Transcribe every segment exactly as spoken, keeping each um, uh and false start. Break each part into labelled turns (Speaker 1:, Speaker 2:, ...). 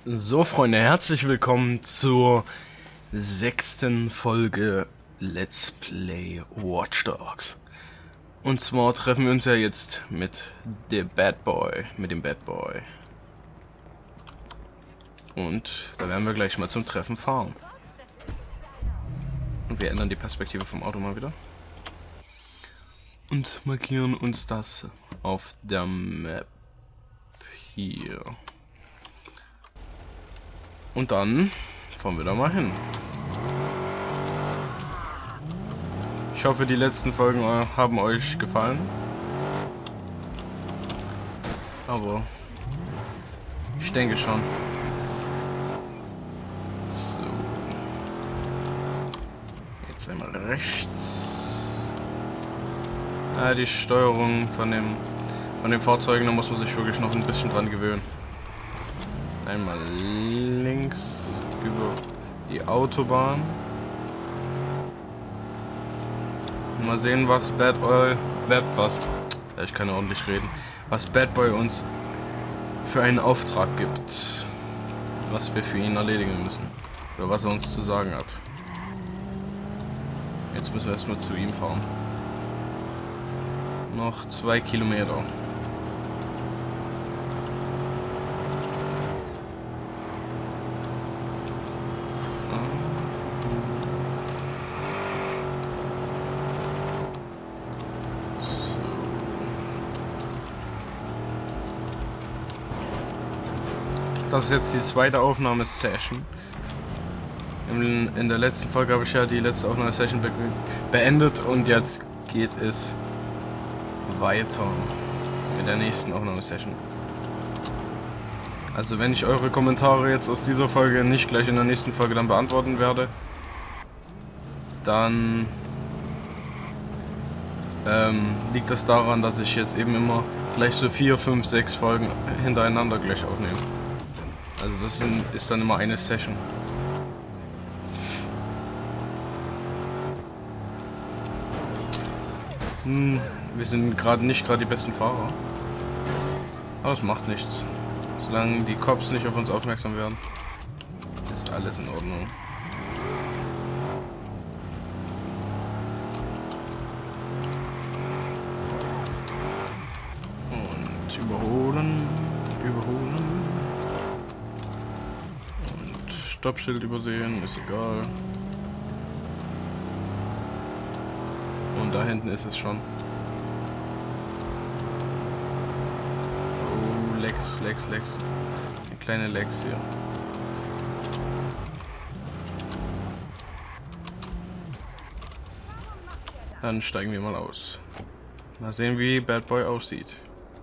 Speaker 1: So, Freunde, herzlich willkommen zur sechsten Folge Let's Play Watch Dogs. Und zwar treffen wir uns ja jetzt mit der Bad Boy, mit dem Bad Boy. Und da werden wir gleich mal zum Treffen fahren. Und wir ändern die Perspektive vom Auto mal wieder. Und markieren uns das auf der Map hier. Und dann fahren wir da mal hin. Ich hoffe, die letzten Folgen haben euch gefallen. Aber ich denke schon. So. Jetzt einmal rechts. Ah, die Steuerung von dem von den Fahrzeugen, da muss man sich wirklich noch ein bisschen dran gewöhnen. Einmal links über die Autobahn. Mal sehen, was Bad Boy, Bad was, ich kann ja ordentlich reden, was Bad Boy uns für einen Auftrag gibt, was wir für ihn erledigen müssen, oder was er uns zu sagen hat. Jetzt müssen wir erstmal zu ihm fahren. Noch zwei Kilometer. Das ist jetzt die zweite Aufnahmesession. In, in der letzten Folge habe ich ja die letzte Aufnahmesession be beendet und jetzt geht es weiter mit der nächsten Aufnahmesession. Also wenn ich eure Kommentare jetzt aus dieser Folge nicht gleich in der nächsten Folge dann beantworten werde, dann ähm, liegt das daran, dass ich jetzt eben immer gleich so vier, fünf, sechs Folgen hintereinander gleich aufnehme. Also das sind, ist dann immer eine Session. Hm, wir sind gerade nicht gerade die besten Fahrer. Aber das macht nichts. Solange die Cops nicht auf uns aufmerksam werden, ist alles in Ordnung. Und überholen, überholen. Stoppschild übersehen, ist egal. Und da hinten ist es schon. Oh, Lex, Lex, Lex. Eine kleine Lex hier. Dann steigen wir mal aus. Mal sehen, wie Bad Boy aussieht.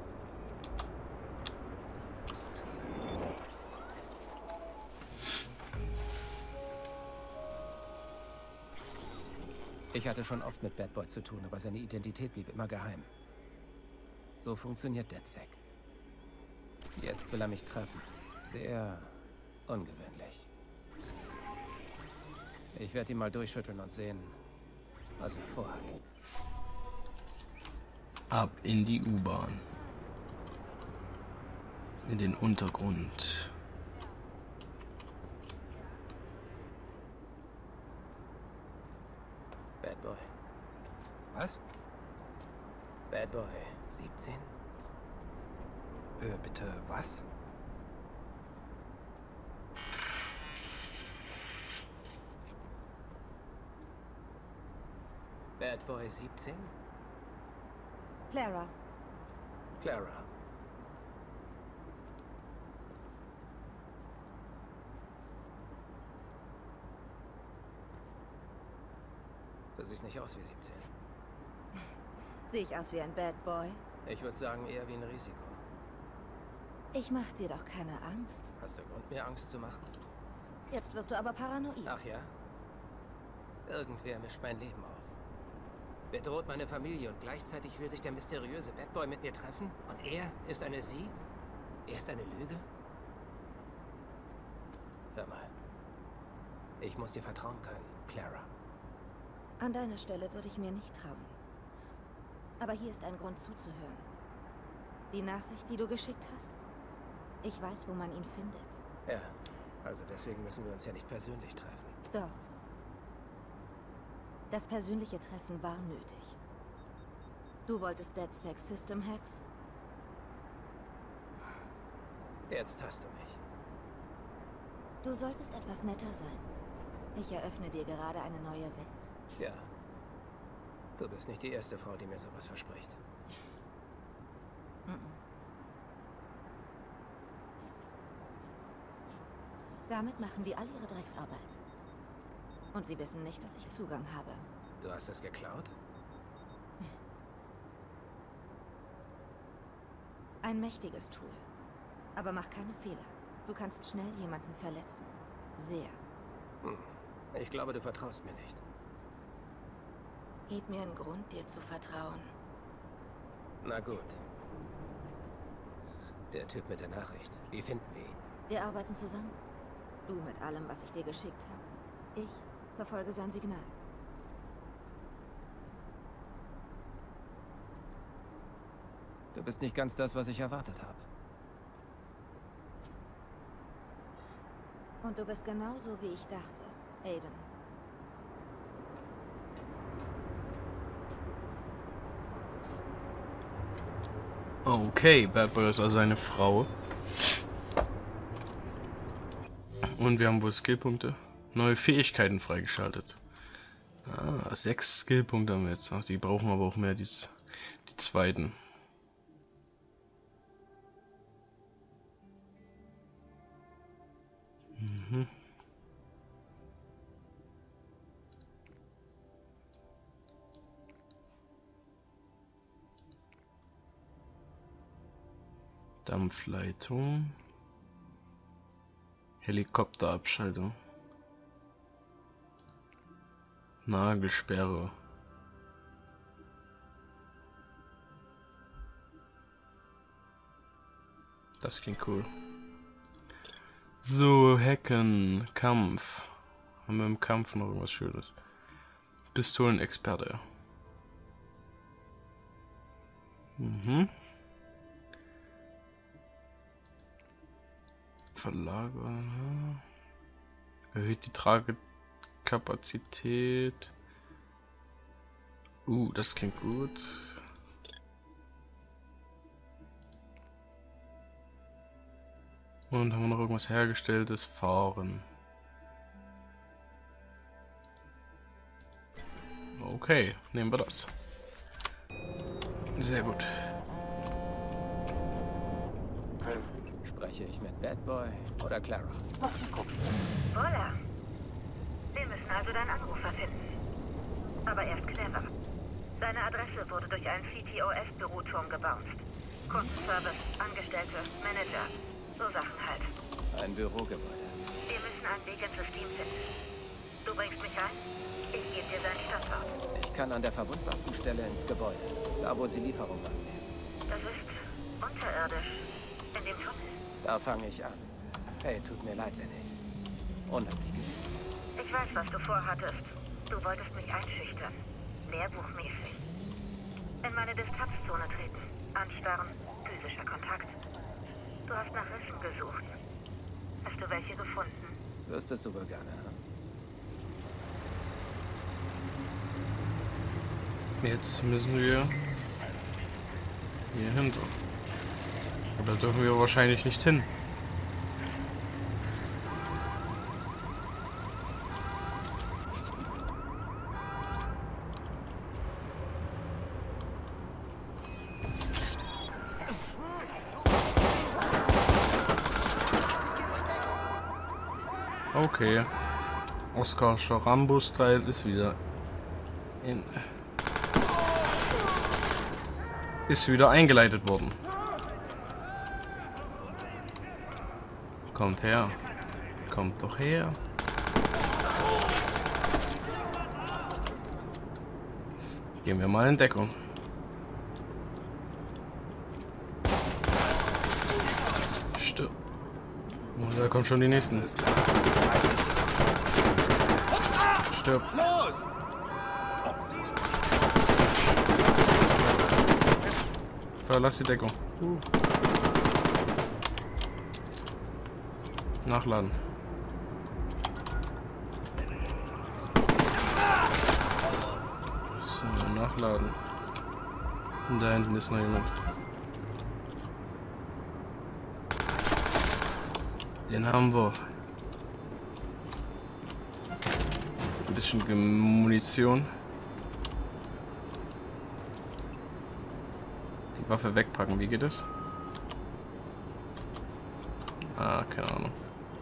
Speaker 2: Ich hatte schon oft mit Bad Boy zu tun, aber seine Identität blieb immer geheim. So funktioniert DedSec. Jetzt will er mich treffen. Sehr ungewöhnlich. Ich werde ihn mal durchschütteln und sehen, was er vorhat.
Speaker 1: Ab in die U-Bahn. In den Untergrund.
Speaker 2: Bad Boy.
Speaker 3: Was?
Speaker 2: Bad Boy siebzehn?
Speaker 3: Äh, bitte, was?
Speaker 2: Bad Boy siebzehn?
Speaker 4: Clara.
Speaker 2: Clara. Du siehst nicht aus wie siebzehn.
Speaker 4: Sehe ich aus wie ein Bad Boy?
Speaker 2: Ich würde sagen, eher wie ein Risiko.
Speaker 4: Ich mach dir doch keine Angst.
Speaker 2: Hast du Grund, mir Angst zu machen?
Speaker 4: Jetzt wirst du aber paranoid.
Speaker 2: Ach ja? Irgendwer mischt mein Leben auf. Bedroht meine Familie und gleichzeitig will sich der mysteriöse Bad Boy mit mir treffen? Und er ist eine Sie? Er ist eine Lüge? Hör mal. Ich muss dir vertrauen können, Clara.
Speaker 4: An deiner Stelle würde ich mir nicht trauen. Aber hier ist ein Grund zuzuhören. Die Nachricht, die du geschickt hast? Ich weiß, wo man ihn findet.
Speaker 2: Ja, also deswegen müssen wir uns ja nicht persönlich treffen.
Speaker 4: Doch. Das persönliche Treffen war nötig. Du wolltest DedSec System Hacks?
Speaker 2: Jetzt hast du mich.
Speaker 4: Du solltest etwas netter sein. Ich eröffne dir gerade eine neue Welt.
Speaker 2: Ja. Du bist nicht die erste Frau, die mir sowas verspricht.
Speaker 4: Mhm. Damit machen die all ihre Drecksarbeit. Und sie wissen nicht, dass ich Zugang habe.
Speaker 2: Du hast es geklaut?
Speaker 4: Ein mächtiges Tool. Aber mach keine Fehler. Du kannst schnell jemanden verletzen. Sehr.
Speaker 2: Hm. Ich glaube, du vertraust mir nicht.
Speaker 4: Gib mir einen Grund, dir zu vertrauen.
Speaker 2: Na gut. Der Typ mit der Nachricht. Wie finden wir ihn?
Speaker 4: Wir arbeiten zusammen. Du mit allem, was ich dir geschickt habe. Ich verfolge sein Signal.
Speaker 2: Du bist nicht ganz das, was ich erwartet habe.
Speaker 4: Und du bist genauso, wie ich dachte, Aiden.
Speaker 1: Okay, Bad Boy ist also eine Frau. Und wir haben wohl Skillpunkte. Neue Fähigkeiten freigeschaltet. Ah, sechs Skillpunkte haben wir jetzt. Ach, die brauchen aber auch mehr, die, die zweiten. Mhm. Dampfleitung. Helikopterabschaltung. Nagelsperre. Das klingt cool. So, Hacken, Kampf. Haben wir im Kampf noch irgendwas Schönes? Pistolenexperte. Mhm. Verlagern. Erhöht die Tragekapazität. Uh, das klingt gut. Und haben wir noch irgendwas hergestelltes? Fahren. Okay, nehmen wir das. Sehr gut.
Speaker 2: Spreche ich mit Bad Boy oder Clara?
Speaker 5: Voila. Wir müssen also deinen Anrufer finden. Aber er ist clever. Seine Adresse wurde durch einen C T O S-Büroturm gebounced. Kundenservice, Angestellte, Manager. So Sachen halt.
Speaker 2: Ein Bürogebäude.
Speaker 5: Wir müssen einen Weg ins System finden. Du bringst mich rein? Ich gebe dir seinen Standort.
Speaker 2: Ich kann an der verwundbarsten Stelle ins Gebäude. Da, wo sie Lieferungen annehmen.
Speaker 5: Das ist unterirdisch. In dem Tunnel.
Speaker 2: Da fange ich an. Hey, tut mir leid, wenn ich unhöflich gewesen bin.
Speaker 5: Ich weiß, was du vorhattest. Du wolltest mich einschüchtern. Lehrbuchmäßig. In meine Distanzzone treten. Anstarren. Physischer Kontakt. Du hast nach Rissen gesucht. Hast du welche gefunden?
Speaker 2: Wüsstest du wohl gerne, hm?
Speaker 1: Jetzt müssen wir hier hinter. Oder dürfen wir wahrscheinlich nicht hin. Okay. Oscar Rambo-Style ist wieder in ist wieder eingeleitet worden. Kommt her. Kommt doch her. Gehen wir mal in Deckung. Stirb. Und da kommen schon die nächsten. Stirb.
Speaker 3: Los!
Speaker 1: Verlass die Deckung. Uh. Nachladen. So, nachladen. Und da hinten ist noch jemand. Den haben wir. Ein bisschen Munition. Die Waffe wegpacken, wie geht es? Ah, keine Ahnung.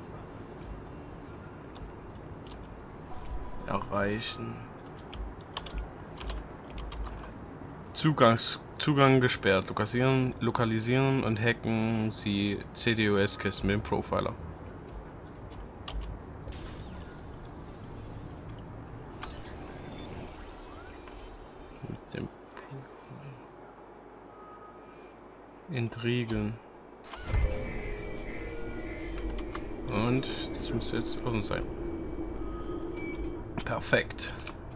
Speaker 1: Erreichen. Zugangs Zugang gesperrt. Lokalisieren, lokalisieren und hacken Sie C D O S-Kisten mit dem Profiler. Mit dem Entriegeln. Und das müsste jetzt offen sein. Perfekt.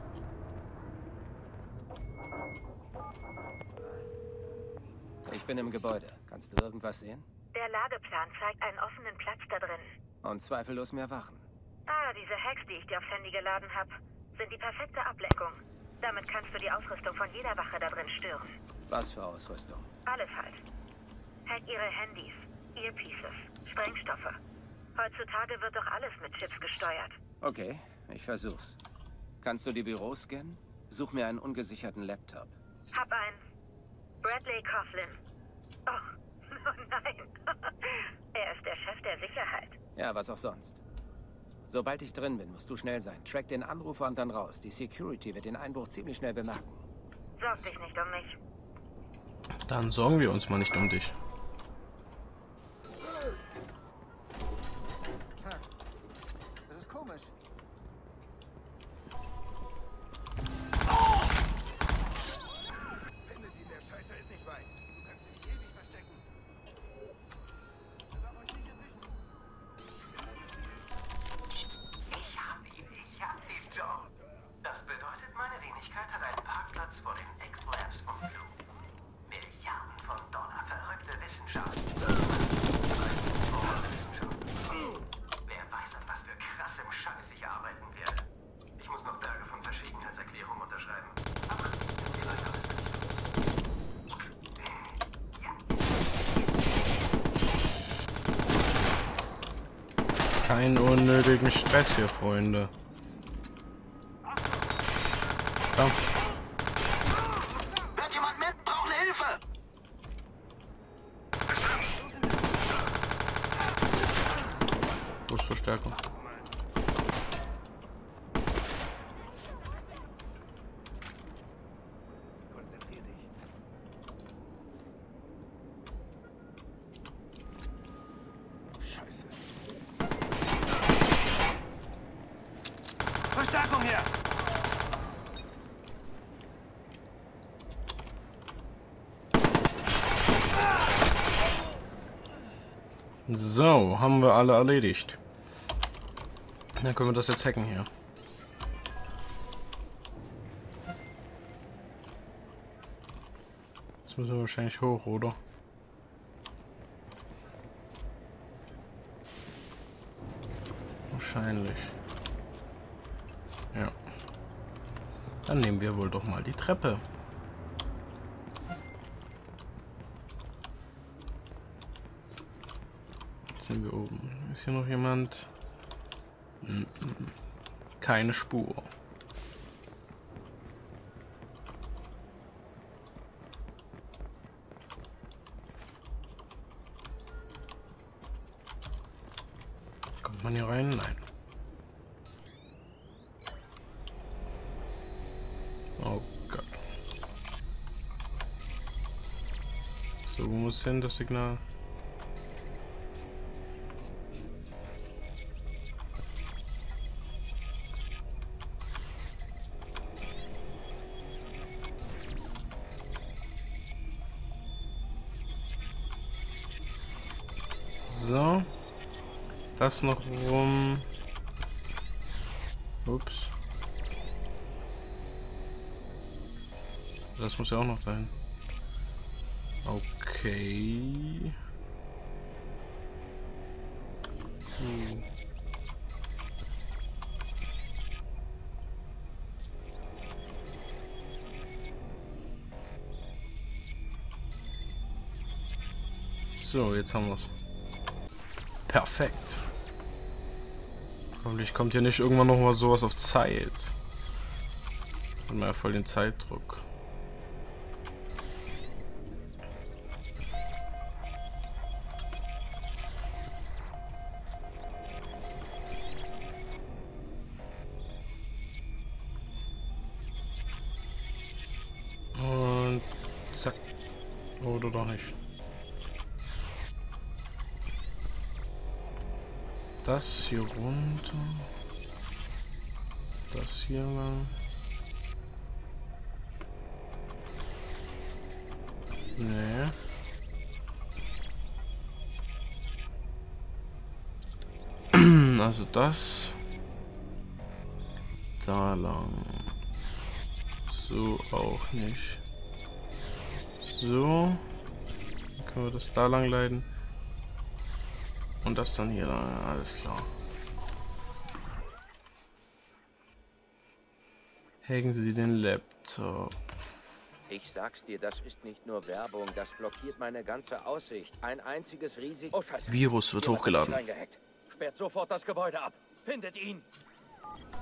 Speaker 2: Ich bin im Gebäude. Kannst du irgendwas sehen?
Speaker 5: Der Lageplan zeigt einen offenen Platz da drin.
Speaker 2: Und zweifellos mehr Wachen.
Speaker 5: Ah, diese Hacks, die ich dir aufs Handy geladen habe, sind die perfekte Ablenkung. Damit kannst du die Ausrüstung von jeder Wache da drin stören.
Speaker 2: Was für Ausrüstung?
Speaker 5: Alles halt. Hack ihre Handys, Earpieces, Sprengstoffe. Heutzutage wird doch alles mit Chips gesteuert.
Speaker 2: Okay, ich versuch's. Kannst du die Büros scannen? Such mir einen ungesicherten Laptop.
Speaker 5: Hab einen. Bradley Coughlin. Oh, oh nein. Er ist der Chef der Sicherheit.
Speaker 2: Ja, was auch sonst. Sobald ich drin bin, musst du schnell sein. Track den Anrufer und dann raus. Die Security wird den Einbruch ziemlich schnell bemerken.
Speaker 5: Sorg dich nicht um mich.
Speaker 1: Dann sorgen wir uns mal nicht um dich.
Speaker 3: Das ist komisch. Finde die, der Scheiße ist nicht weit. Du kannst dich ewig verstecken.
Speaker 6: Ich hab ihn, ich hab ihn, John. Das bedeutet, meine Wenigkeit hat einen Parkplatz vor den X-Labs vom Flug. Milliarden von Dollar, verrückte Wissenschaft. Wer weiß, an was für krassem Scheiß ich arbeiten werde. Ich muss noch Berge von Verschwiegenheitserklärungen unterschreiben. Aber das ist vielleicht alles nicht.
Speaker 1: Keinen unnötigen Stress hier, Freunde. Komm.
Speaker 6: Hört jemand mit? Brauchen Hilfe!
Speaker 1: Brustverstärkung.
Speaker 3: Konzentrier dich. Scheiße. Verstärkung her!
Speaker 1: So, haben wir alle erledigt. Dann können wir das jetzt hacken hier. Jetzt müssen wir wahrscheinlich hoch, oder? Wahrscheinlich. Ja. Dann nehmen wir wohl doch mal die Treppe. Jetzt sind wir oben. Ist hier noch jemand? Mm-mm. Keine Spur. Kommt man hier rein? Nein. Oh Gott. So, wo muss hin das Signal? So. Das noch rum. Ups. Das muss ja auch noch sein. Okay. Hm. So, jetzt haben wir's. Perfekt. Hoffentlich kommt hier nicht irgendwann noch mal sowas auf Zeit. Hat man ja voll den Zeitdruck. Und zack. Oder doch nicht. Das hier runter. Das hier lang. Nee. Also das. Da lang. So auch nicht. So. Dann können wir das da lang leiten. Und das dann hier lang. Alles klar. Hacken Sie den Laptop.
Speaker 7: Ich sag's dir, das ist nicht nur Werbung, das blockiert meine ganze Aussicht. Ein einziges Risiko. Oh, Scheiße.
Speaker 1: Virus wird
Speaker 7: Jemand
Speaker 1: hochgeladen.
Speaker 7: ist reingehackt. Sperrt sofort das Gebäude ab. Findet ihn.